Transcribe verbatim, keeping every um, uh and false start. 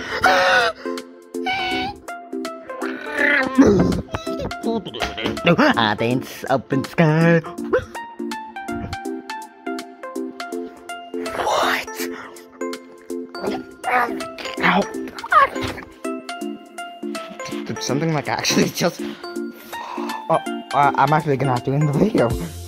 I dance up in the sky. What? Ow. Did something like actually just... Oh, uh, I'm actually gonna have to end the video.